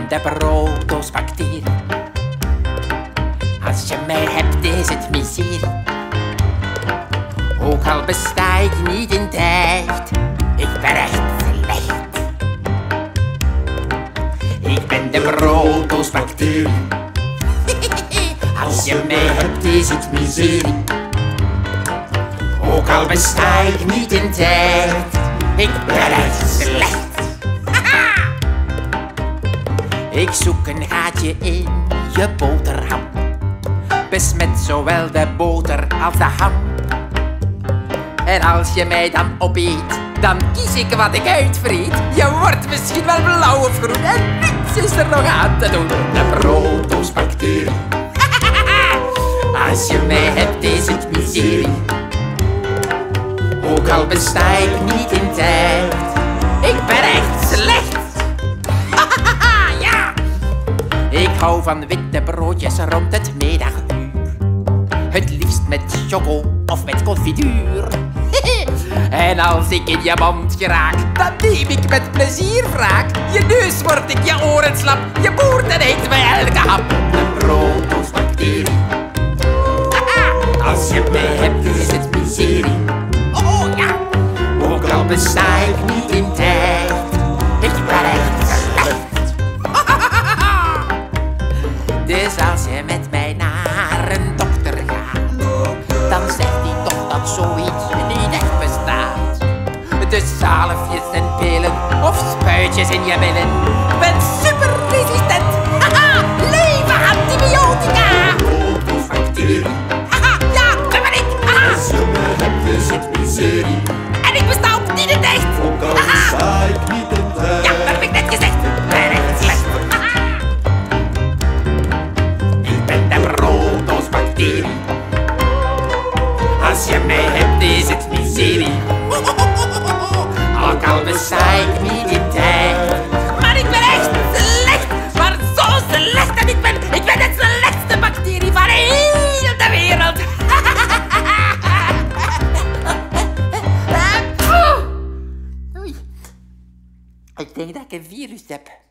ben de brooddoosbacterie. Als je mij hebt is het miserie. Ook al besta ik niet in tijd, ik ben echt slecht. Ik ben de brooddoosbacterie. Als je mij hebt is het miserie. Ook al besta ik niet in tijd, ik ben echt slecht. Ik zoek een gaatje in je boterham, besmet zowel de boter als de ham. En als je mij dan opeet, dan kies ik wat ik uitvreet. Je wordt misschien wel blauw of groen en niets is er nog aan te doen. De brooddoosbacterie. Als je mij hebt is het miserie. Ook al besta ik niet in tijd, ik ben echt slecht. Ja! Ik hou van witte broodjes rond het middaguur. Het liefst met choco of met confituur. En als ik in je mond geraak, dan neem ik met plezier wraak. Je neus wordt ik, je oren slap, je boert en eet bij elke hap. De brooddoosbacterie. Als je mij hebt is het miserie. Oh ja! Ook al besta ik niet in tijd, ik ben echt slecht. Dus als je met mij naar een dokter gaat, dan zegt hij toch dat zoiets niet echt bestaat. Dus zalfjes en pillen of spuitjes in je billen, ben super resistent. Leven antibiotica! Brooddoosbacterie. Ja, dat ben ik. Als je mij hebt is het miserie. En ik besta ook niet in tijd. Ook al besta ik niet in tijd. Ja, dat heb ik net gezegd. Ik ben echt slecht. Ik ben de brooddoosbacterie. Als je mij hebt is het miserie. Ook al besta ik niet in tijd. Maar ik ben echt slecht. Maar zo slecht dat ik ben de slechtste bacterie van heel de wereld. Oei. Ik denk dat ik een virus heb.